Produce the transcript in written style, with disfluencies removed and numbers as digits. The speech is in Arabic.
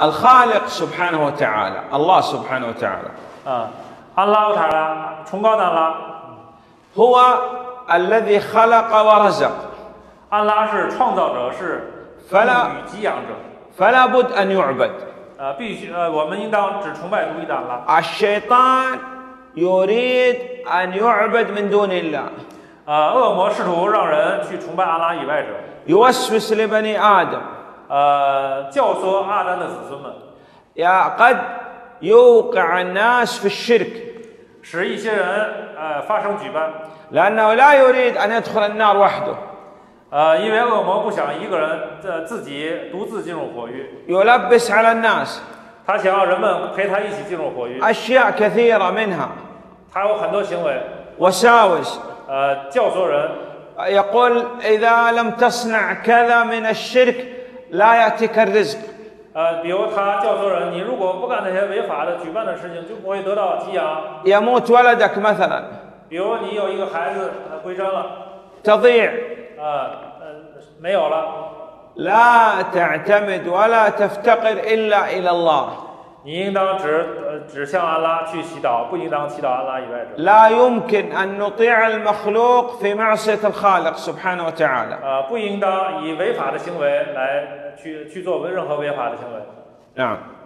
الخالق سبحانه وتعالى الله سبحانه وتعالى 安拉塔拉崇高的安拉， هو الذي خلق ورزق 安拉是创造者，是赋予给养者。 فلا بد أن يعبد 必须我们应当只崇拜独一的安拉。 الشيطان يريد أن يعبد من دون الله 恶魔试图让人去崇拜安拉以外者， يوسوس لبني آدم 教唆阿丹的子孙们， قد يوقع الناس في الشرك 使一些人发生举办， لأنه لا يريد أن يدخل النار وحده 因为恶魔不想一个人自己独自进入火狱， يلبس على الناس 他想要人们陪他一起进入火狱。 أشياء كثيرة منها 他有很多行为， وساوس 教唆人， يقول إذا لم تصنع كذا من الشرك لا يأتيك الرزق 比如他教唆人，你如果不干那些违法的举办的事情，就不会得到给养。 يموت ولدك مثلا 比如你有一个孩子归真了， تضيع 没有了， لا تعتمد ولا تفتقر إلا إلى الله 你应当只向安拉去祈祷，不应当祈祷安拉以外者。 لا يمكن أن نطيع المخلوق في معصية الخالق سبحانه وتعالى 不应当以违法的行为来去做任何违法的行为。 نعم